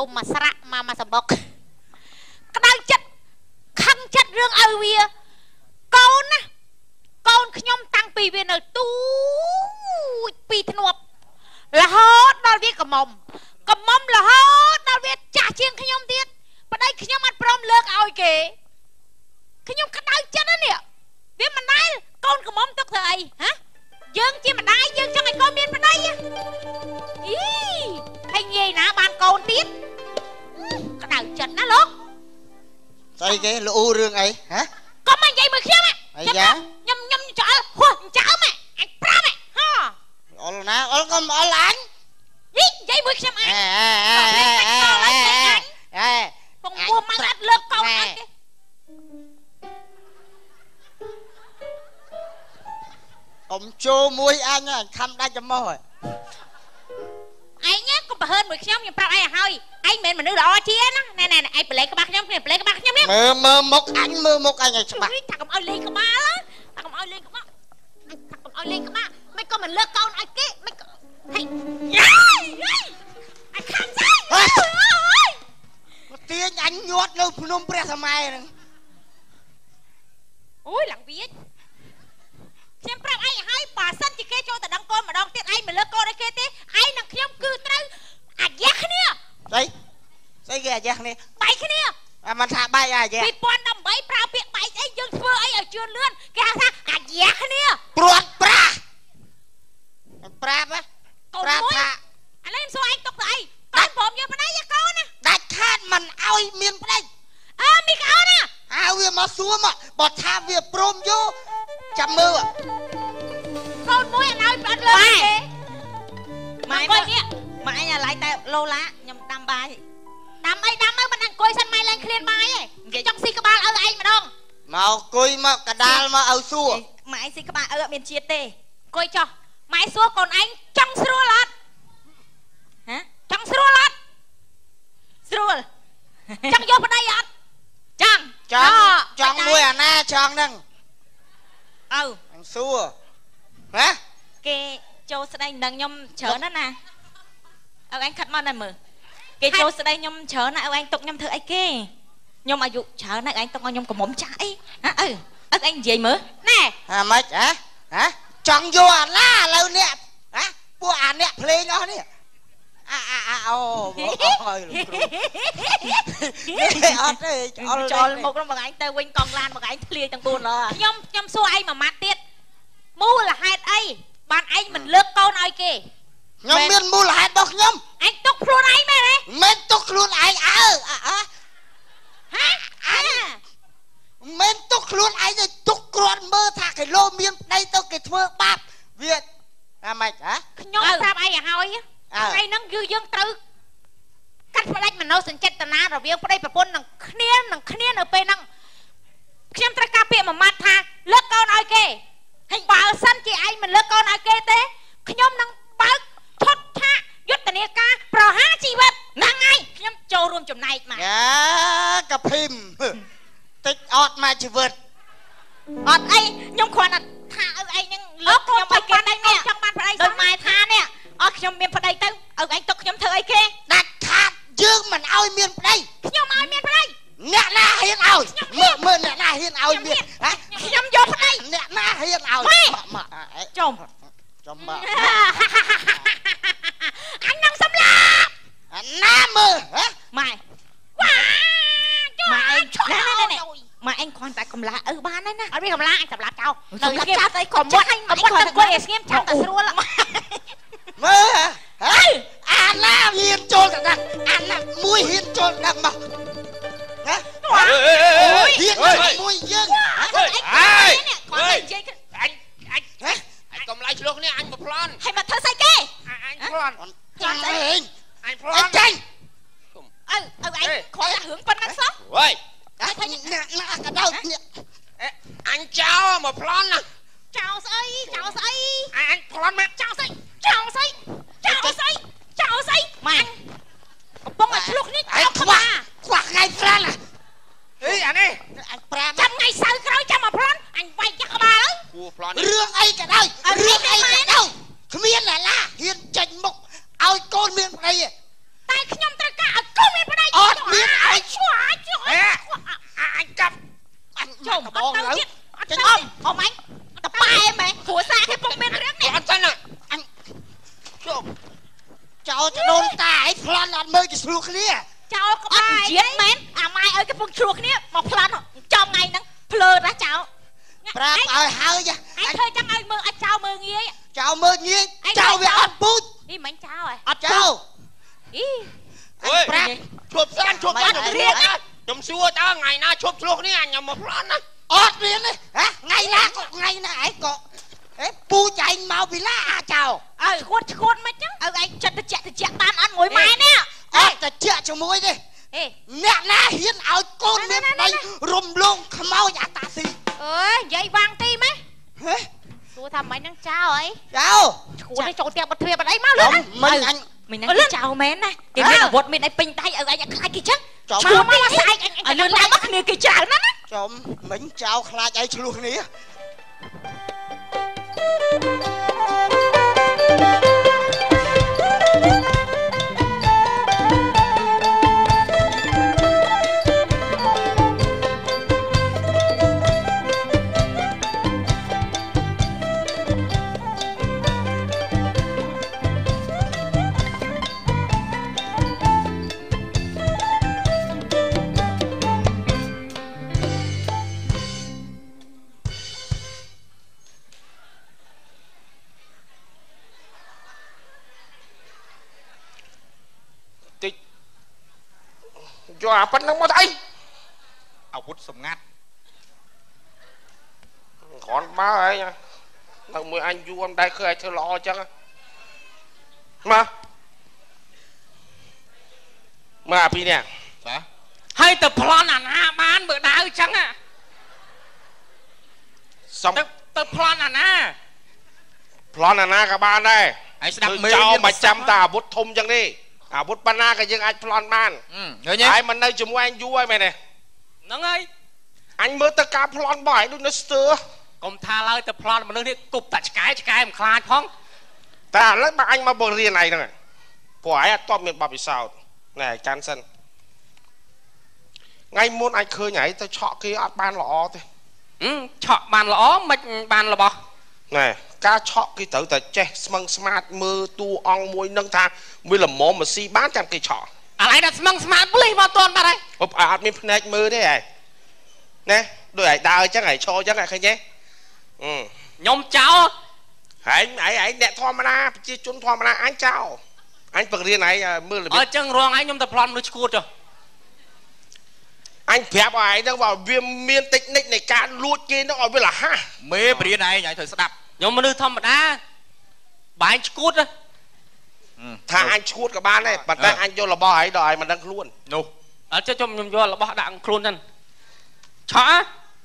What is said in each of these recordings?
ទុំមកស្រាក់មកសម្បុកក្តៅចិត្តខឹងចិត្តរឿងឲ្យវាកូនណាកូនខ្ញុំតាំងពីវានៅទូចពីធ្នាប់រហូតដល់វាកំមុំរហូតដល់វាចាស់ជាងខ្ញុំទៀតប្តីខ្ញុំអត់ព្រមលើកឲ្យគេខ្ញុំក្តៅចិត្តណានេះវាមិនដែលកូនកំមុំទុកធ្វើអីហ៎យើងជាម្ដាយយើងចង់ឲ្យកូនមានប្តីអីហើយងាយណាបានកូនទៀតក្តៅចិត្តណាលោកស្អីគេលូរឿងអីហ៎កុំមកនិយាយមើលខ្ញុំខ្ញុំច្អល់ហោះចើមអញប្រាប់ហ៎អល់ណាអល់កុំអល់អញនិយាយមួយខ្ញុំអញពងពោះមកអត់លើកកូនអញទេអ៊ំចូលមួយអញខំដាច់ចំោះឯងកុំប្រហើនមួយខ្ញុំប្រាប់ឯងឲ្យហើយឯងមិនមែនមនុស្សល្អជាណាណែឯងប្រឡេកក្បាលខ្ញុំប្រឡេកក្បាលខ្ញុំនេះមើលមុខអញមើលមុខអញឲ្យច្បាស់ថាកុំឲ្យលេងក្បាលថាកុំឲ្យលេងក្បាលមិនក៏មិនលើកកូនឲ្យគេមិនក៏ហេអញខាំស្អីទាញអញញាត់នៅភ្នំព្រះសម័យហ្នឹងអូយឡើងវាខ្ញុំប្រាប់ឯងឲ្យបើសិនជាគេចូលទៅដឹងកូនម្ដងទៀតឯងមិនលើកកូនឲ្យគេទេឯងនិងខ្ញុំគឺត្រូវអាយ៉ាគ្នាស្អីគេអាយ៉ាគ្នាបែកគ្នាមិនថាបែកអាយ៉ា 2018ប្រើពាក្យបែកអីយើងធ្វើអីឲ្យជឿនលឿនគេហៅថាអាយ៉ាគ្នាព្រាត់ប្រាស់ប្រាប់ប្រាប់ថាឥឡូវខ្ញុំសួរឯងទុកទៅអីកូនព្រមយកប្តីយកកូនណាដាច់ខាតមិនឲ្យមានប្តីមីកូនណាហៅវាមកសួរមកបើថាវាព្រមយកចាំមើលកូនមួយអត់ឲ្យអត់លើទេម៉ែនេះម៉ែអញអាឡៃតែឡូឡាខ្ញុំដាំបាយដាំអីមិនអង្គុយសិនម៉ែឡើងឃ្លានបាយឯងចង់ស៊ីក្បាលឪឯងម្ដងមកអង្គុយមកកដាលមកឲ្យសួរម៉ែស៊ីក្បាលឪអត់មានជាតិទេអង្គុយចុះម៉ែសួរកូនឯងចង់ស្រួលអត់ហ៎ចង់ស្រួលអត់ស្រួលចង់យកប្តីអត់ចង់មួយអាណាចង់ហ្នឹងអញសួរហ៎គេចូលស្ដីនឹងខ្ញុំច្រើនណាឪឯងខិតមកណែមើលគេចូលស្ដីខ្ញុំច្រើនណាឪឯងទុកខ្ញុំធ្វើអីគេខ្ញុំអាយុច្រើនណាស់ឯងទុកឲ្យខ្ញុំកំមុំចាស់អីហ៎ឪឯងនិយាយមើលណែហ่าម៉េចហ៎ចង់យកអាឡាឥឡូវនេះពួកអាអ្នកភ្លេងអស់នេះអូអត់ទេចោលមុខរបស់ឯងទៅវិញកង់ឡានរបស់ឯងធ្លាយទាំង4លើខ្ញុំសួរឯងមួយម៉ាត់ទៀតមូលហេតុអីបានឯងមិនលើកកូនឲ្យគេខ្ញុំមានមូលហេតុរបស់ខ្ញុំឯងទុកខ្លួនឯងមែនទេមិនទុកខ្លួនឯងមិនទុកខ្លួនឯងទេទុកគ្រាន់មើលថាគេលោមានប្តីទៅគេធ្វើបាបវាម៉េចខ្ញុំប្រាប់ឯងឲ្យថ្ងៃហ្នឹងគឺយើងត្រូវកាត់ផ្ដាច់មនោសញ្ចេតនារវាងប្តីប្រពន្ធនឹងគ្នានៅពេលហ្នឹងខ្ញុំត្រូវការពាក្យមួយម៉ាត់ថាលើកកូនឲ្យគេហើយបើសិនជាឯងមិនលើកកូនឲ្យគេទេខ្ញុំនឹងបើកឈុតឆាកយុទ្ធនាការប្រហារជីវិតហ្នឹងហើយខ្ញុំចូលរួមចំណែកមកកាភីមតិចអត់មកជីវិតអត់អីខ្ញុំគ្រាន់តែថាឪឯងហ្នឹងលើកខ្ញុំឲ្យគេដែរនេះចង់បានប្តីដូចម៉ែថានេះអស់ខ្ញុំមានប្តីទៅឪឯងទុកខ្ញុំធ្វើអីគេដាច់ខាតយើងមិនឲ្យមានប្តីខ្ញុំឲ្យមានប្តីអ្នកណាហ៊ានឲ្យមើលអ្នកណាហ៊ានឲ្យមានខ្ញុំយកប្តីអ្នកណាហ៊ានឲ្យចំមកអញនឹងសម្លាប់ណាមើលម៉ែវ៉ាម៉ែឯងម៉ែឯងគ្រាន់តែកំឡាឪបានហើយណាអត់មានកំឡាអញសម្លាប់ចោលនៅស្ងៀមស្អីកុំមុតអង្គុយឲ្យស្ងៀមចាំតែស្រួលមើលអាណាហ៊ានចូលទៅដាក់អាណាមួយហ៊ានចូលដាក់មកហ៊ានមួយយើងអញកុំឡាយឆ្លោះគ្នាអញមកប្លន់ហើយមកធ្វើស្អីគេអញប្លន់ចាញ់អញប្លន់ចាញ់ឪឯងគ្រាន់តែរឿងប៉ុណ្ណឹងសោះវ៉ៃអ្នកណាក៏ដោយអញចោលមកប្លន់ណាចោលស្អីអញប្លន់មកចោលស្អីម៉ែកំពុងតែឆ្លុះនេះចោលក្បាលខ្វះថ្ងៃប្រាំអីអានេះអញប្រាំចាំថ្ងៃសៅរ៍ក្រោយចាំមកប្លន់អញវាយចាក់ក្បាលគួរប្លន់រឿងអីក៏ដោយគ្មានអ្នកណាហ៊ានចេញមុខឲ្យកូនមានប្តីតែខ្ញុំត្រូវការឲ្យកូនមានឆ្លោះគ្នាមកប្លន់ចំថ្ងៃហ្នឹងភ្លើណាចៅប្រាប់ឲ្យហើយចាអញធ្វើចឹងឲ្យមើលអាចចៅមើលងាយចៅមើលងាយចៅវាអត់ពូជអីមិនចៅហ៎អត់ចៅអីអើយប្រាប់ឈប់សានឈប់សានខ្ញុំសួរតើថ្ងៃណាឈប់ឆ្លោះគ្នាអញមកប្លន់ណាអត់មានទេហ៎ថ្ងៃណាក៏ថ្ងៃណាឯងក៏ពូចឯងមកពីឡាចៅអើឈួតមិនចឹងឲ្យឯងចិត្តតិចបានអត់មួយម៉ែនេះអត់តែជាជាមួយទេអេអ្នកណាហ៊ានឲ្យកូនមានប្តីរំលងខ្មោចអាតាស៊ីអើយនិយាយវាងទីម៉េះហេសួរថាមិនហ្នឹងចៅអីចៅឈួតឲ្យចូលផ្ទះបាត់ទ្វារបាត់អីមកលឿនមិនអញមិនហ្នឹងចៅមែនណាគេមានអាវុធមានអីពេញដៃឲ្យឯងខ្លាចគេចឹងឈួតមកស្អែកអញលឿនឡើងមកគ្នាគេច្រើនណាស់ណាចំមិញចៅខ្លាចអីឆ្លោះគ្នាយកអាប៉ុណ្្នឹងមកទៅអីអាវុធសម្ងាត់គ្រាន់បើហើយនៅមួយអញយូរមិនដែលឃើញឲ្យធ្វើល្អអញ្ចឹងមកអាពីរនេះចាហើយទៅប្លន់អាណាបានបើដើរអញ្ចឹងសំទៅប្លន់អាណាប្លន់អាណាក៏បានដែរហើយស្ដាប់មេចោលមកចាំតែអាវុធធំអញ្ចឹងទេអាវុធប៉ុណ្ណាក៏យើងអាចប្លន់បានឃើញទេហើយមិននៅជាមួយអញយូរហើយមែនទេហ្នឹងហើយអញមើលទៅការប្លន់របស់ឯងដូចនៅស្ទើរកុំថាឡើយទៅប្លន់មនុស្សនេះគប់តាឆ្កែមិនខ្លាចផងតែឥឡូវបើអញមកបង្រៀនឯងហ្នឹងព្រោះឯងអត់ទាន់មានបទពិសោធន៍ណែកាន់សិនថ្ងៃមុនអញឃើញឯងទៅឆក់គេអត់បានល្អទេឆក់បានល្អមិនបានរបស់ណែការឆក់គេត្រូវតែចេះស្មឹងស្មាតមើលតួអង្គមួយនឹងថាវាល្មមមកស៊ីបានចាំគេឆក់ឥឡូវដល់ស្មឹងស្មាតភ្លេចមកតន់បាត់ហើយអត់មានភ្នែកមើលទេឯងណែដូចឯងដើរអញ្ចឹងឯងឈរអញ្ចឹងឯងឃើញទេខ្ញុំចោលឯងអ្នកធម្មតាប្រជាជនធម្មតាអញចោលអញបង្រៀនឯងមើលរបៀបអញ្ចឹងរងឯងខ្ញុំទៅប្លន់មនុស្សឈួតចុះអញប្រាប់ឲ្យឯងហ្នឹងว่าវាមានតិចនិចនៃការលួចគេហ្នឹងឲ្យវាលះហាស់មេបរៀនឯងឲ្យត្រូវស្ដាប់ខ្ញុំមនុស្សធម្មតាបែងឈួតថាអញឈួតក៏បានដែរប៉ុន្តែអញយករបស់ឯងដល់ឯងមិនដឹងខ្លួននោះអត់ចុះខ្ញុំយករបស់ដាក់ខ្លួនហ្នឹងឆក់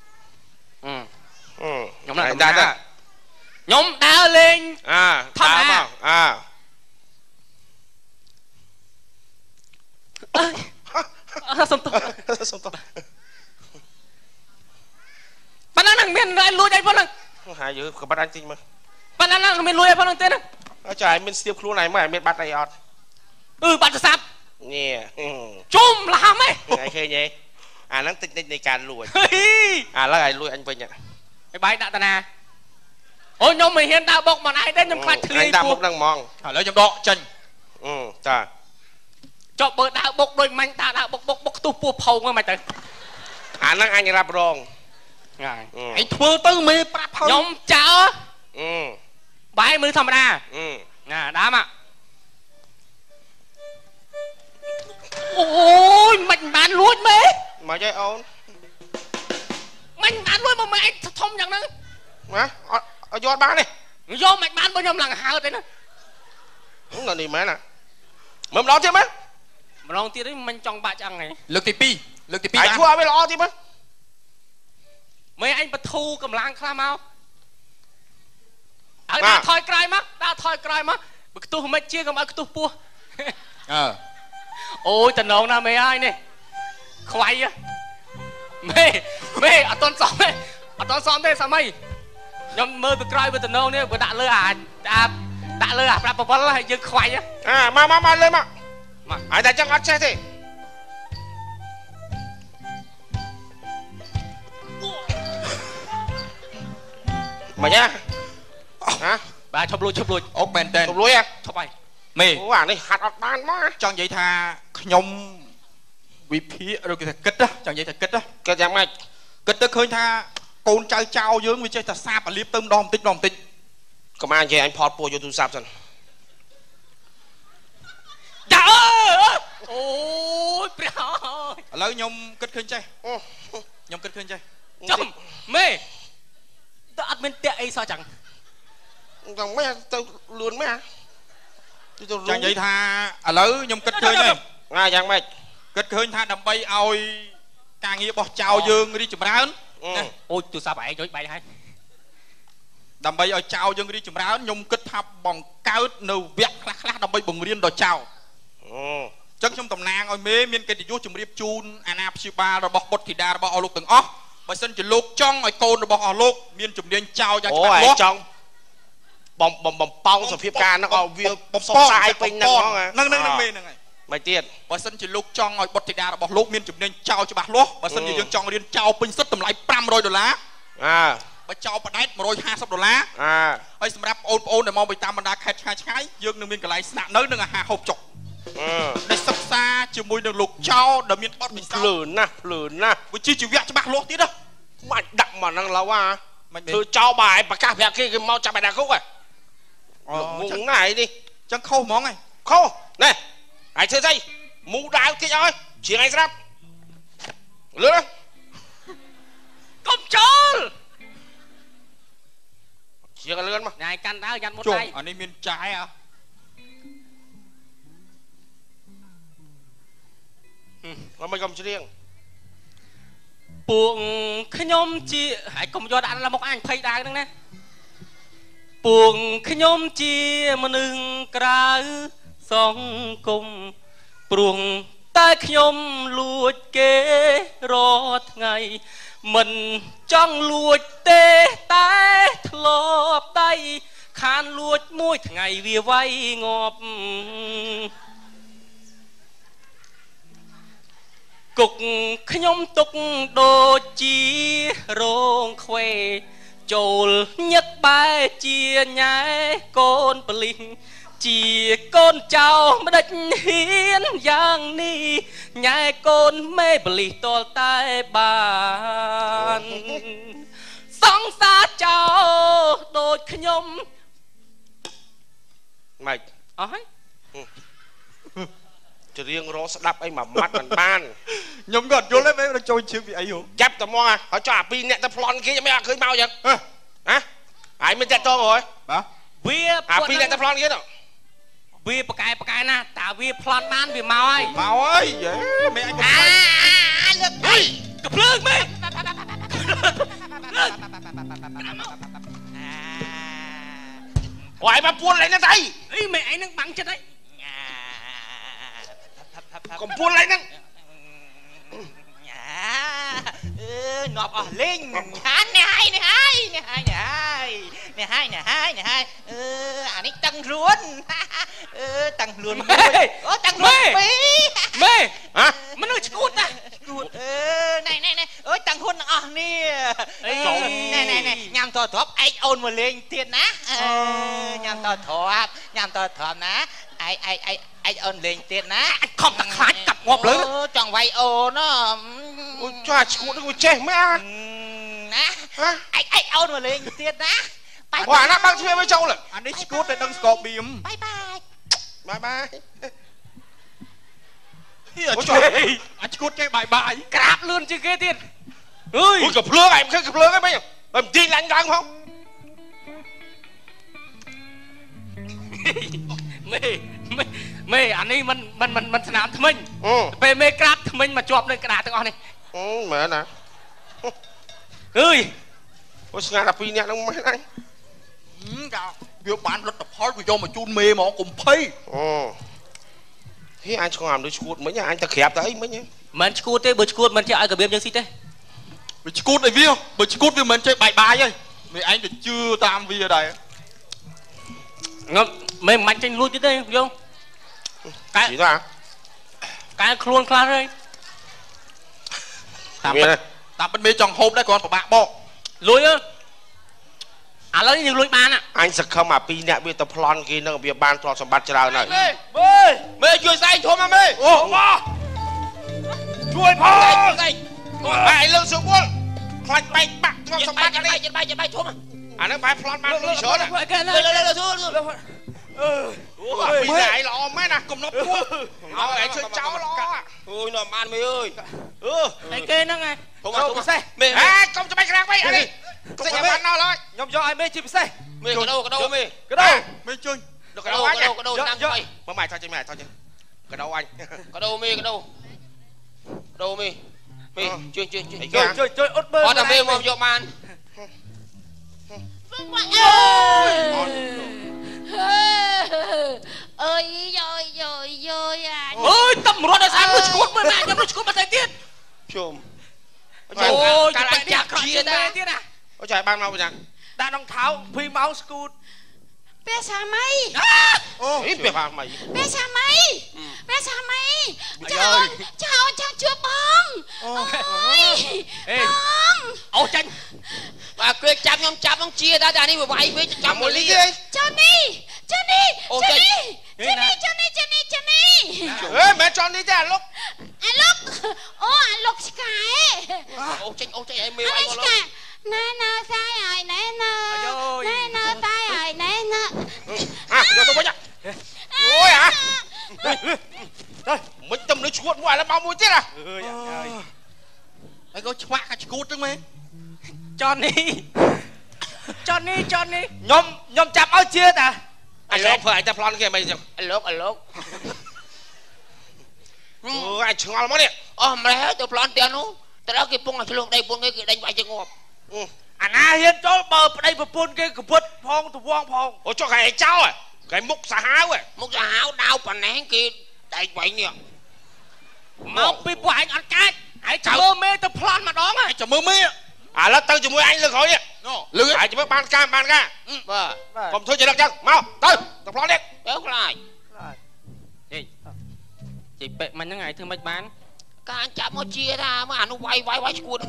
ខ្ញុំដាក់តែខ្ញុំដើរលេងធម្មតាមកសុំទោសសុំទោសប៉ុណ្ណឹងមានលួចអីប៉ុណ្ណឹងហើយយើក៏បាត់អញទិញមើលប៉ុណ្ណឹងមានលួចអីប៉ុណ្ណឹងទេណាចាឯងមានស្ទាបខ្លួនឯងមើលឯងមានបាត់អីអត់បាត់ទៅសាប់ញ៉ែជុំលះហ្មងឯងឃើញទេអាហ្នឹងតិចនិចនៃការលួចឥឡូវឥឡូវឯងលួចអញវិញឲ្យបាយដាក់តាណាអូខ្ញុំមិនហ៊ានដើរបុកមិនឯងទេខ្ញុំខ្លាចធ្លាយដាក់មុខហ្នឹងហ្មងឥឡូវខ្ញុំដកចេញតាចុះបើដើរបុកដូចមាញ់តាដើរបុកខ្ទុះពោះផោងហ្នឹងមិនទៅអាហ្នឹងអញរ៉ាប់រងហ្នឹងឯងធ្វើទៅមេប្រាប់ហើយខ្ញុំចោលបាយមើលធម្មតាណាដើមអូយមិនបានលួចមេមកចុះអូនមិនបានលួចមកមេឯងធំយ៉ាងហ្នឹងណាអត់យកបានទេយកមិនបានបើខ្ញុំឡើងហើទេណានៅនេះមែនណាមើលម្ដងទៀតមើលម្ដងទៀតមិញចង់បាក់ឆ្អឹងហ៎លើកទី2លើកទី2 ឯងធ្វើឲ្យវាល្អទៀតមើលមេឯងបធូកម្លាំងខ្លះមកឲ្យដាក់ថយក្រោយមកដាក់ថយក្រោយមកបើខ្ទុះមិនជាកុំឲ្យខ្ទុះពោះអូយតំណងណាមេហើយនេះខ្វាយមេអត់តន់សមទេអត់តន់សមទេសាមីខ្ញុំមើលទៅក្រោយវាតំណងនេះបើដាក់លើដាក់លើអាប្រាប់បវលហើយយើងខ្វាយមកលើមកឲ្យតែចឹងអត់ចេះទេមកយ៉ាហ៎បាទឈប់លួចអុកមែនតើឈប់លួយហ៎ឈប់ហើយមេអូអានេះហាត់អត់បានមកចង់និយាយថាខ្ញុំវិភាគឬគេថាគិតច chẳng vậy thì kịch đó kịch dạng mày kịch tới khơi tha côn chơi trao dương vì chơi ta sạp và liếp tôm đom tích còn ai vậy anh phọt bùa vô tu sạp rồi dạ ơi ôi bèo lấy nhom kịch khơi chơi nhom kịch khơi chơi chấm mê tao ăn bên tệ ấy sao chẳng còn mấy tao lươn mấy à chẳng vậy tha lấy nhom kịch khơi này ngay dạng mày kịch khơi tha đầm bay oi càng nghĩa bỏ trao dương đi chụp rán ôi tôi sao vậy rồi bay hay đầm bay oi trao dương đi chụp rán nhom kịch tháp bằng cao nâu vẹt khát đầm bay bùng riêng đòi trao chắc trong tầm nàng oi mê miên cái thì vô chụp riêng chun anap sipa rồi bọc bột thì đa bọc lục từng óc bởi sân chỉ lục trong oi côn rồi bọc lục miên chụp riêng trao cho ôi trong bom pong sập phim ca nó còn việc sọc sai pin nâng mê nâng này mày tiền bởi sân chỉ lục trong oi bột thì đa bọc lục miên chụp riêng trao cho bạc lúa bởi sân chỉ dương trong riêng trao pin sất tầm lại $500 bởi trao bạc đáy $150ơi sầm rap ôn để mong bị tam banda khai trái dương nâng miên cái lại sạn nới nâng hà hộp chọc để sắp xa chiều mùi đường lục trao đờ miên bọt bị sao lươn na với chi chịu vẹt cho bạc lúa tí đó mày đặng mà năng lâu à tôi trao bài bà ca vẹt kia mau chặt bài đàn khúc à vùng này đi chẳng khâu món này khô này ai chơi dây mũ đào kia ơi chỉ ngay rap lươn đó con chó chỉ cái lươn mà này căn đá dàn một trộn tay ở đây miền trái à nó mới cầm chỉ riêng buồng khi nhôm chi hãy cùng do đạn là một anh phay đài nữa nè buồng khi nhôm chi mà nương cài song cùng buồng tay khi nhôm luột kế rót ngày mình trong luột tê tay lọp tay khan luột môi ngày vì vay ngọp cục nhôm tục đồ chi rong khoe chồi nhất bài chia nhái con bling chỉ con cháu mà địch hiến giang ni nhái con mê bli to tai bàn sóng xa cháu đôi nhôm mày ấy chỉ riêng rô sẽ đập ấy mà mắt mình ban nhom gọt vô lấy mấy nó trôi chiếc bị ấy hổ dẹp tao mua à họ cho à pin nè tao plon kia mấy à khơi mau vậy hả ai mới chết to rồi hả vía à pin nè tao plon kia đâu vía bạc cái na ta vía plon man vía mau ấy vậy mấy anh lực đây cặp lương mấy hoài mà buôn lại nó đây ý mẹ ấy nó bắn chết đấy còn buôn lại nó ngọt ở linh nè hai anh ấy tăng ruốn tăng luôn tăng luôn mê hả nó nói cút à này ơi tăng hôn nè này nhằm to thọp anh ôn một lên tiền ná nhằm to thọp ná anh ôn lên tiền ná anh không tặng khát cặp ngọt lớn chọn vay ô nó cho à chú nó chết mấy à anh ôn một lên tiền ná hòa nó băng chơi với châu rồi anh ấy cút để đăng scorp bìm bye bye ôi trời anh cút cái bài crap luôn chứ ghê tiền ơi cặp lương này cặp lương ấy mấy em tin là anh đang không mê anh ấy mìnhสนามทมิញពេលមេក្រាបทមិញមកជាប់នៅក្តារទាំងអស់នេះមែនណាអើយអូស្ងាត់តែពីរនាក់ហ្នឹងមិនអញវាបានលទ្ធផលវាយកមកជូនមេហ្មងកុំភ័យហេអញឆ្ងល់ដូចឈួតមិញអញទៅក្រាបទៅអីមិញមិនឈួតទេបើឈួតមិនចេះឲ្យកាបៀបយើងស៊ីទេវាឈួតឲ្យវាបើឈួតវាមិនចេះបាយហើយមេអញទៅជឿតាមវាដែរងឹមមេមិនចេញលួចទៀតទេយងកែជីតាកែខ្លួនខ្លះហើយតាមពិតមេចង់ហូបដែរគ្រាន់ពិបាកបកលួចឥឡូវនេះយើងលួចបានអញសង្ឃឹមអាពីរនាក់វាទៅប្លន់គេនឹងវាបានទ្រព្យសម្បត្តិច្រើនហើយមេជួយស្អែកធំមកមេអូជួយផង ai lương sự buôn khoanh bay bạc ngon xong bạc này chân bay xuống à nó phải plan ban lương sửa nè bây giờ ai lo mấy nè cùng nó buôn ai chơi cháu lo ôi nó man mày ơi ai kê nó ngay không mà xe mày công cho mày cái răng bay đi xe nhà bạn nó thôi nhóm do ai mê chìm xe mày cái đâu mày cái đâu mày chơi được cái đâu anh cái đâu đang vậy mà mày thôi chứ mày thôi chứ cái đâu anh cái đâu mày cái đâu mày chơi ốt bơ có thằng mày mà vô man ơi rồi à ôi tầm rồi là sao nó chuột mới mà nó chuột mà thấy tiết chùm ôi cái này chả chia ta tiết à ôi trời ban mau vậy đã đong tháo phi máu school bé xa mày ít việc hàng mày bé xa mày chào chưa bông ôi bông ô tranh bà quyết chăm không chia ta đi mà vậy với chăm một ly đi Johnny ê mẹ Johnny thế à lúc lúc Sky ô tranh em mêu anh Sky nè sai rồi nè tay rồi nè vô tôi nhá ôi à mình tâm nó chuột ngoài là bao mũi thế à anh có chạc cái cút đúng không Johnny nhóm chạm áo chia ta anh lốp phải anh ta plan kia mày chứ anh lốp anh chừng ngon lắm đấy mày tôi plan tiền nó tao đã kịp bung luôn đây bung cái đánh bài chơi ngọt anh hiền cho bờ đây mà buôn cái bứt phong từ quang phong ôi cho cái cháu à cái múc xà háo à múc xà háo đau phần nén kia đánh bài nè mau bị của anh ăn cái anh chờ mê tôi plan mà đó mà chờ mơ mê à lát tới cho mỗi anh lưng khỏi nhá lưng ai chỉ mới ban ca còn thôi chỉ được chăng mau tới tập plan đi kéo lại chị bệ mình những ngày thương mạch bán các anh chạm nó chia ra mà nó quay cuốn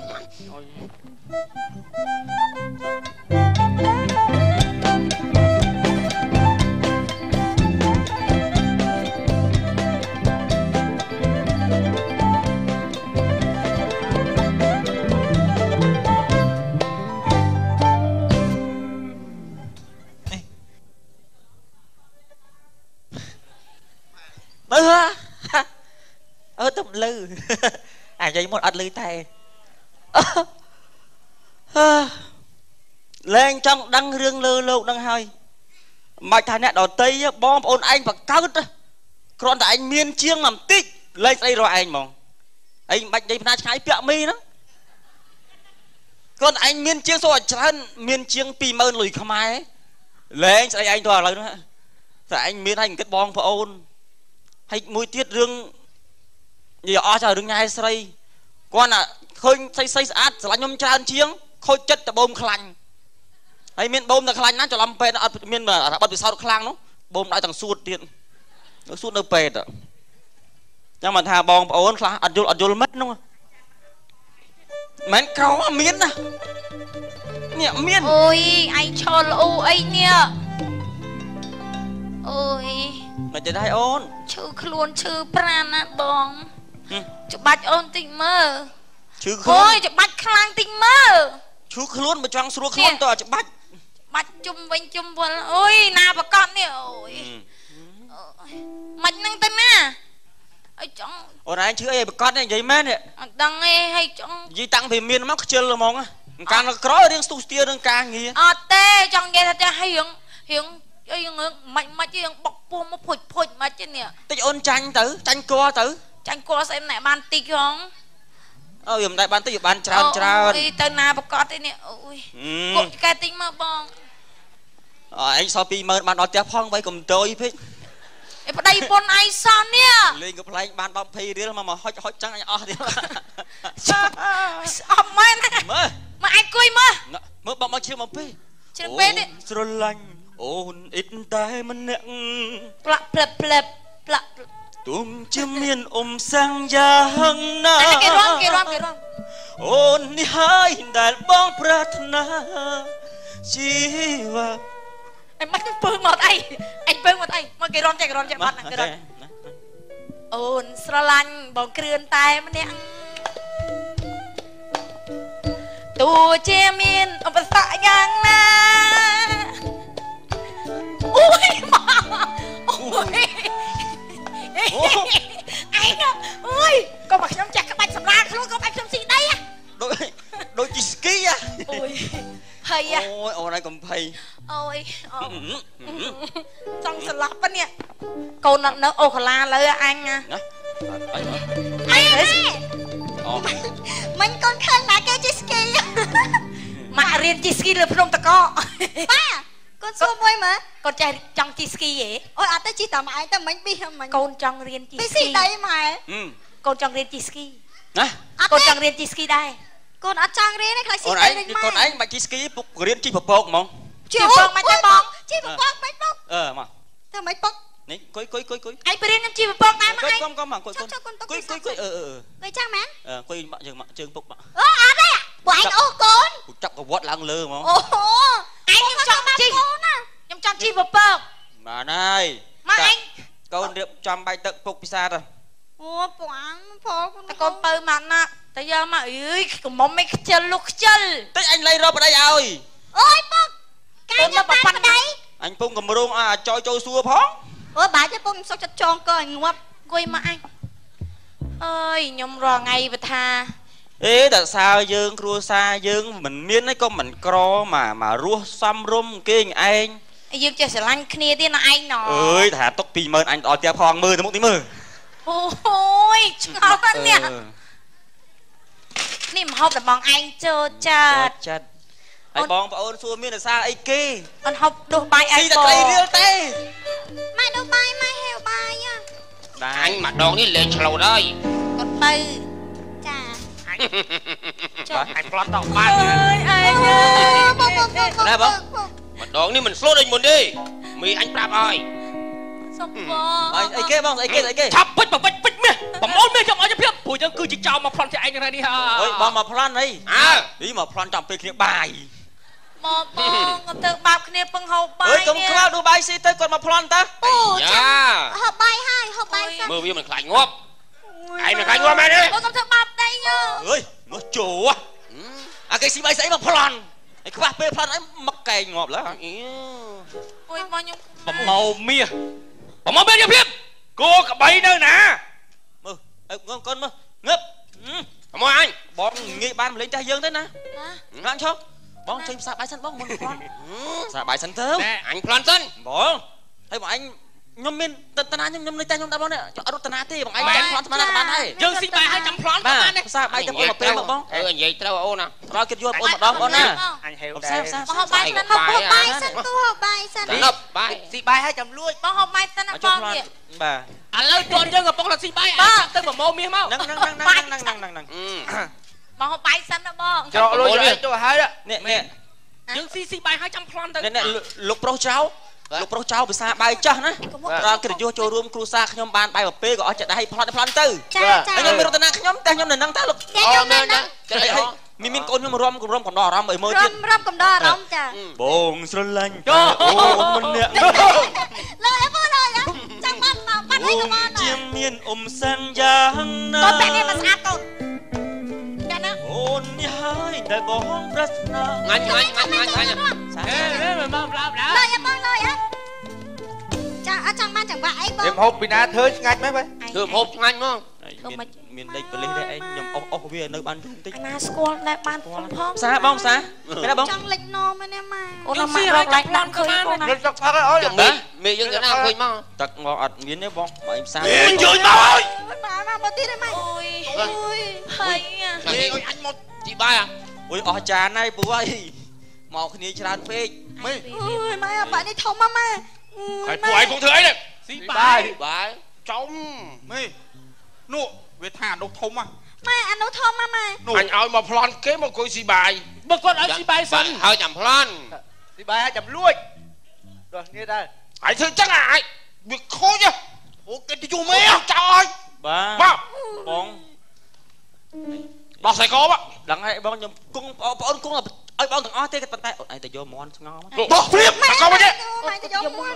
tụm lư à vậy một ớt lư tay lên trong đăng rương lư lục đăng hơi mạch thằng nè đỏ tây bom ôn anh và cao hết còn tại anh miên chiêng làm tích lên đây rồi anh mong anh bạch đây na trái bẹo mi đó còn anh miên chiêng rồi chân miên chiêng pì mơn lùi không ai lên đây anh thôi lời nữa tại anh miên hành kết bom và ôn hay mũi tiết rương gì ở chờ đừng nhai say con à khơi say át là nhom tràn chiếng khôi chất là bom khăn hay miền bom là khăn nó cho làm pet miền mà bắt bị sao khăn nó bom lại thằng suốt điện nó suốt nó pet ạ nhưng mà thà bom ổn khăn ăn vô mất đúng không mến cáo miến à nè miến ôi anh cho lũ ấy nè ôi mày chỉ thấy ổn chữ luôn chữ pran á bong chữ bạch ôn tình mơ chữ khôn ôi chữ bạch khang tình mơ chữ khôn mà choang sủa khôn to chữ bạch chung vinh ôi nào bà con nè ôi mạch năng tên à ôi chong ôi anh chữ ấy bà con này vậy mấy nè đăng ấy hay chong gì tăng thì miền mắc chơi là mong á càng nó có riêng tu tia riêng càng gì tê chong vậy thật hay hiện mạnh chứ bọc buông một phụt mà chứ nè tích ôn tranh co xem này ban tì không dùm đại ban tới dùm ban tràn đi tới nào bà con thế nè ôi cột cái tính mà bong anh sao pi mơ ban nói tiếp phong vậy cùng tôi phết em đây pon ai son nè lên cái play ban bom phi đi mà hoi trắng anh đi mai nè mà ai cười mơ bom chưa mà phi chưa phi đi rồi lành ôn ít tai mình nặng plep tùm chim miên sang giang na cái rong ôn đi hai đại bong pratna chi va anh bắt phương một ai mà cái rong chạy bắt cái rong ôn sra lanh bong kêu tai mình nè ជាមានឧបសគ្គយ៉ាងណាអូយអូយអញអូយកុំមកខ្ញុំចាស់ក្បាច់សម្រាលខ្លួនកុំឲ្យខ្ញុំស៊ីដីដូចជីស្គីអូយភ័យអូយអូនឯងកុំភ័យអូយចង់ស្លាប់នេះកូននៅអូកាឡាលើអញណាអញអូមិញកូនឃើញម៉ាគេជីស្គីម៉ារៀនជីស្គីលើភ្នំតកប៉ាកូនសួរមួយមើលកូនចេះចង់ជីស្គីហ៎អូយអត់ទៅជីតាមឯងទៅមិញប៊ីមិញកូនចង់រៀនជីស្គីដីម៉ែកូនចង់រៀនជីស្គីណាកូនចង់រៀនជីស្គីដែរកូនអត់ចង់រៀនទេខ្លាចស៊ីដីវិញម៉ែកូនឯងមិនជីស្គីពុករៀនជីពពកហ្មងជីពពកមិនទេបងជីពពកមិនពុកមកធ្វើមិនពុកនេះគុយឯងបរៀនខ្ញុំជីពពកដែរមកឯងកុំមកគុយគុយចាំមែនគុយជើងពុកមកអូអត់ទេពួកឯងអូកូនចាប់កវត្តឡើងលើហ្មងអូអញខ្ញុំចង់ជីកូនណាខ្ញុំចង់ជីពពកបានហើយមកឯងកូនរៀបចំបាយទឹកពុកពិសាទៅអូពួកអញផងកូនបើមកណាតែយកមកអើយកុំមិនខ្ជិលលុះខ្ជិលតិចអញលៃរកប្តីឲ្យអូយពុកកាយយកបានប្តីអញពងកម្រងឲ្យអាចចូលសួរផងអូបាទទេពុកខ្ញុំសុខចិត្តចងកឲ្យងាប់អង្គុយមកអញអើយខ្ញុំរងថ្ងៃបថាអេតើសើយើងគ្រួសារយើងមិនមានអីក៏មិនក្រមករស់សំរុំគេឯងយើងចេះស្រឡាញ់គ្នាទៀតណាឯងណអើយថាទុក 20000 អញដល់ផ្ទះផងមើលទៅមុខនេះមើលអូយឆ្ងល់ណាស់នេះមហូបតែបងឯងចូលចិត្តហើយបងប្អូនសួរមានអាសាអីគេអត់ហូបដុសបាយឲ្យបងស៊ីតែត្រីរៀលទេម៉ែដុសបាយម៉ែហេវបាយដែរអញម្ដងនេះលេងឆ្លូតហើយកត់បើចាអញផ្លាត់ដល់បាយអើយឯងណែបងម្ដងនេះមិនស្លូតដូចមុនទេមីអញប្រាប់ឲ្យសុំបងអីគេបងអីគេឆាប់ពេចមាសប្រមូលមាសចាំឲ្យភាពព្រោះយើងគឺជាចោលមកប្លន់ជាឯងថ្ងៃនេះអើយបងមកប្លន់អីមកប្លន់ចាំពេលគ្នាបាយមកបងខ្ញុំទៅបាបគ្នាពឹងហូបបាយអើយកុំខ្វល់ដួសបាយស៊ីទៅគាត់មកប្លន់តាអូចាហូបបាយហើយហូបបាយសិនមើលវាមិនខ្លាចងាប់ឯងមិនខ្លាចងាប់មែនទេបងខ្ញុំទៅបាបដៃយើអើយនោះជោអាគេស៊ីបាយស្អីមកប្លន់ឯខ្វះពេលប្លន់អីមកកែងងាប់ឡើយអូយបងខ្ញុំប្រមូលមាសយកភាពគោក្បីនៅណាមើលកូនមើលងឹបមកអញបងងាយបានលេងចាស់យើងទេណាអញឈប់បងចេញផ្សារបាយសិនបងមុនប្លន់ផ្សារបាយសិនទៅអញប្លន់សិនបងហើយបងអញខ្ញុំមានតនាខ្ញុំនៅតែខ្ញុំដល់បងនេះអត់តនាទេបងឯងចាំប្លន់ស្មានតែបានហើយយើងស៊ីបាយហើយចាំប្លន់បានទេផ្សារបាយទៅអូនមកពេលមកបងនិយាយត្រូវអូនណាដល់គេយកអូនម្ដងអូនណាអញហេវដែរហូបបាយសិនហូបបាយសិនទូហូបបាយសិនបាយស៊ីបាយហើយចាំលួចបងហូបបាយសិនណាបងនេះបាទឥឡូវបងយើងកំពុងតែស៊ីបាយអញចាប់ទៅប្រមូលមាសមកហ្នឹងបងហូបបាយសិនណាបងច្រកលុយទៅហើយនេះយើងស៊ីបាយហើយចាំប្លន់ទៅនេះលោកប្រុសចៅភាសាបាយចាស់ណាដល់កិត្តិយសចូលរួមគ្រួសារខ្ញុំបានបាយប្រពេក៏អស់ចិត្តដែរឲ្យប្លន់ទៅខ្ញុំមានរតនាខ្ញុំតែខ្ញុំនៅនឹងតើលោកខ្ញុំនៅនឹងមានកូនខ្ញុំរំកំដរអារម្មណ៍អីមើលទៀតរំកំដរអារម្មណ៍ចាបងស្រឡាញ់អូនម្នាក់លើអីបងលើចាំបានមកបាត់ឲ្យក៏បានជាមានសាំងយ៉ាងណាកូនបែបនេះមិនស្អាតកូនចាណាអូននេះហើយតែបងប្រាថ្នាងាញ់មកប្រាប់លើលើបងលើចាអត់ចង់បានចង្វាក់អីបងខ្ញុំហូបពីណាធ្វើឆ្ងាញ់មែនបើធ្វើហូបឆ្ងាញ់មកមានលេខប៉លិសដែរឯងខ្ញុំអស់វានៅបានយូរបន្តិចណាស្គាល់ដែរបានផងផ្សារបងផ្សារមែនទេបងចង់លេចណមហ្នឹងម៉ែអូនមករកឡើងដាក់ឃើញបងណារត់ទឹកផឹកអូយមេយើងទៅណាឃើញមកទឹកមកអត់មានទេបងបើឯងផ្សារមានជួយមកអើយមកទៀតម៉ែអូយហើយនេះអុយអញមកជីបាយអូយអស់ចានហើយពូអើយមកគ្នាច្រើនពេកម៉ែអូយម៉ែបាក់នេះធំម៉ែហើយពូឯងcũngធ្វើអីនេះស៊ីបាយចំមេនោះវាថានោះធំហ៎ម៉ែអានោះធំម៉ែអញឲ្យមកប្លន់គេមកអង្គុយស៊ីបាយបើគាត់ឲ្យស៊ីបាយសិនហើយចាំប្លន់ស៊ីបាយហើយចាំលួចដល់គ្នាដែរហើយធ្វើចឹងអាចវាខូចអូគេទៅយូរមេចោលបាទបងដោះសាយកោដឹងហើយបងខ្ញុំគង់បងអូនគង់ឲ្យបងទាំងអស់ទេប៉ុន្តែអូនឯងទៅយកមន់ស្ងោមកបោះព្រៀបសាយកោមកទេម៉ែទៅយកមន់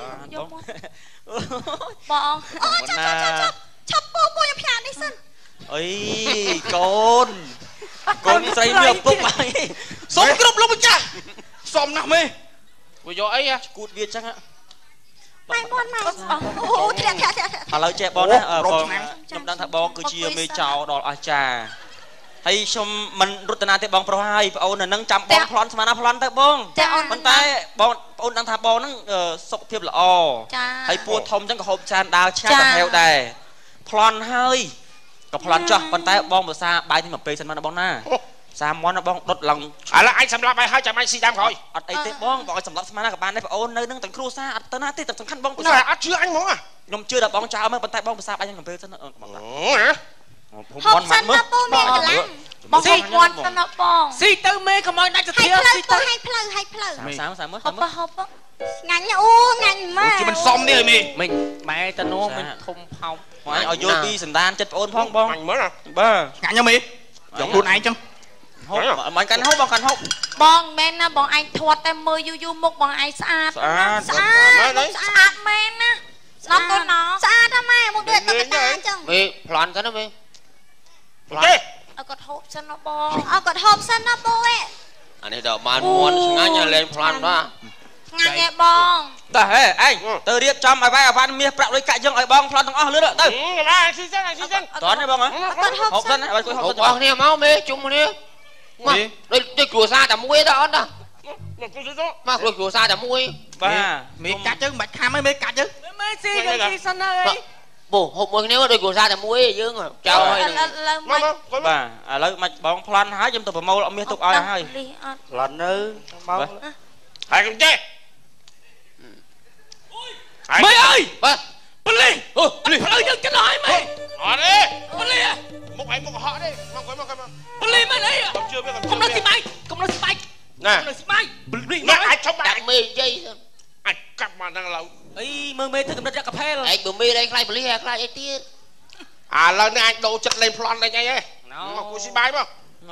បងអូចាប់ពូខ្ញុំផ្ញើនេះសិនអីកូនស្រីមានឪពុកហើយសុំគ្រប់លោកម្ចាស់សុំណាស់មេវាយកអីគួតវាចឹងម៉ែមុនម៉ែអូធ្លាក់ឥឡូវចេះបងណាបងខ្ញុំដឹងថាបងគឺជាមេចៅដល់អស្ចារ្យហើយខ្ញុំមិនរត់តាទេបងប្រុសហើយបងអូននៅនឹងចាំបងប្លន់ស្មានណាប្លន់ទៅបងប៉ុន្តែបងប្អូនដឹងថាបងហ្នឹងសុខភាពល្អហើយពួរធំចឹងក៏ហូបចានដើរឆ្ងាយទៅហេវដែរប្លន់ហើយក៏ប្លន់ចោះប៉ុន្តែបងភាសាបាយនេះមកពេលសិនមកបងណាសាមន់បងដុតឡើងឥឡូវអញសម្លាប់បាយហើយចាំអញស៊ីតាមក្រោយអត់អីទេបងឲ្យសម្លាប់ស្មានណាក៏បានដែរបងអូននៅនឹងទាំងគ្រួសារអត់ទៅណាទេតែសំខាន់បងអត់ជឿអញហ្មងខ្ញុំជឿតែបងចោលមើលប៉ុន្តែបងភាសាបាយនឹងពេលសិនបងហូបសិនណាបងមានកលាំងបងស៊ីគាត់សិនណាបងស៊ីទៅមេកុំឲ្យដាច់សធាស៊ីទៅឲ្យផ្លូវសាមើលហូបឆ្ងាញ់អូឆ្ងាញ់ម៉ែគេមិនសមនេះមីមិញម៉ែតនោមិនធំផោកឲ្យយល់ពីសន្តានចិត្តប្អូនផងបងអញមើលបាទឆ្ងាញ់មីយកខ្លួនឯងចឹងហូបមិនកាន់ហូបបងកាន់ហូបបងមែនណាបងឯងធាត់តែមើលយូរមុខបងឯងស្អាតស្អាតមែនណាស្ដាប់ទៅណោស្អាតណាម៉ែមកដូចតុក្កតាអញ្ចឹងមីប្លន់ទៅណាមីប្លន់អើគាត់ហូបសិនណាបងអើគាត់ហូបសិនណាបងអានេះដល់បានមួនឆ្ងាញ់លេងប្លន់បាទឆ្ងាញ់ឯបងតើហេឯងទៅរៀបចំឲ្យវាយអាវ៉ាន់មាសប្រាក់លុយកាក់យើងឲ្យបងប្លន់ទាំងអស់លឿនទៅបាទស៊ីសិនតោះនេះបងគាត់ហូបសិនឲ្យគាត់ហូបសិនបងគ្នាមកមេជុំគ្នាមកដូចគ្រួសារតែមួយទេអត់ណាមកគ្រួសារតែមួយបាទមេកាច់ទៅមិនបាច់ខាំទេមេកាច់ទៅមេស៊ីស៊ីសិនហើយបូហូបមួយគ្នាដូចគ្រួសារតែមួយយើងចោលហើយបាទឥឡូវមិនបងប្លន់ហើយខ្ញុំទៅប្រមូលអត់មាសទុកឲ្យហើយប្លន់នៅមកហើយកុំចេះមេអើយបាទប៉លីផ្លូវយើងចន្លោះហើយមេអត់ទេប៉លីមុខឯងមុខហក់ទេមកប៉លីមែនអីកុំជឿវាកុំនៅស៊ីបាយកុំនៅស៊ីបាយណានៅស៊ីបាយប៉លីមកអាចឈប់ដាក់មេនិយាយអាចកាប់មកដល់ឡូវអីមើលមេធ្វើកំណត់រកកាផែលឯងបើមេឯងខ្លាចប៉លីខ្លាចអីទៀតឥឡូវនេះអញដូរចិត្តលេងប្លន់អីហ៎មកគូស៊ីបាយមក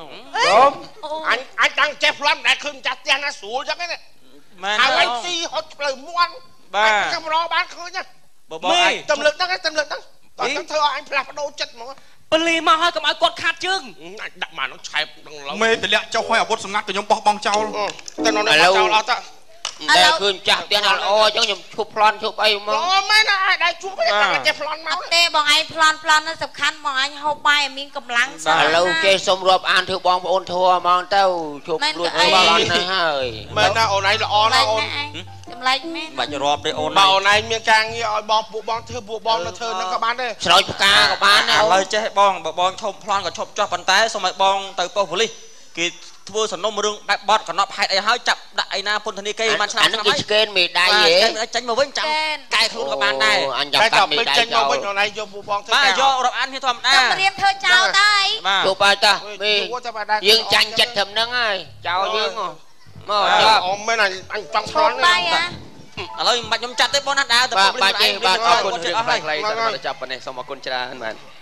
អញតាំងចេះប្លន់ដែលឃើញចាស់ផ្ទះណាស្រួលចឹងណាមែនហើយស៊ីហត់ផ្លូវមាន់បាទកាមេរ៉ាបានឃើញណាបងឯងទំលើកហ្នឹងតើធ្វើឲ្យអញផ្លាស់ប្ដូរចិត្តហ្មងប៉លីមកហើយកុំឲ្យគាត់ខាត់ជើងអញដាក់មកនោះឆែបដល់ឡូវមេតម្លាក់ចុះឲ្យអាវុធសម្ងាត់ក៏ខ្ញុំបោះបង់ចោលតែនៅនេះចោលអត់តើតែឃើញចាស់ផ្ទះណាល្អអញ្ចឹងខ្ញុំឈប់ប្លន់ឈប់អីមកអូមែនហើយដៃជួបតែចេះប្លន់មកទេបងឯងប្លន់នោះសំខាន់បងឯងហូបបាយឲ្យមានកម្លាំងសិនឥឡូវគេសុំរាប់អានធ្វើបងប្អូនធัวហ្មងទៅជប់លួចប្លន់ណាហើយមែនណាអូនឯងល្អណាស់អូនចម្លែកមែនបាច់រាប់ទេអូនបើអូនឯងមានការងារឲ្យបងពួកបងធ្វើពួកបងនៅធ្វើហ្នឹងក៏បានដែរស្រោចផ្កាក៏បានដែរឥឡូវចេះបងបើបងឈប់ប្លន់ក៏ឈប់ចោះប៉ុន្តែសូមឲ្យបងទៅប៉ុស្តិ៍ប៉ូលីសគេធ្វើសំណុំរឿងបែបបត់កំណត់ហេតុអីហើយចាប់ដាក់ឯណាពន្ធនាគារបានឆ្នាំហ្នឹងគេស្កេនមេដៃហ៎ចេញមកវិញចាំកែខ្លួនក៏បានដែរអញចាំកាត់មេដៃចេញមកវិញអូនឯងយកពួកបងធ្វើបាទយករាប់អានគ្នាធម្មតាខ្ញុំរៀនធ្វើចោលទៅយកបាយតាយើងចាញ់ចិត្តត្រឹមហ្នឹងហើយចោលយើងមកចាប់អមមែនអញចង់ប្លន់បាយឥឡូវមិនបាច់ខ្ញុំចាត់ទេបងណាដើរទៅបាទបាទអរគុណរឿងខ្លីៗតែចាប់ប៉ុណ្ណេះសូមអរគុណច្រើនបាទ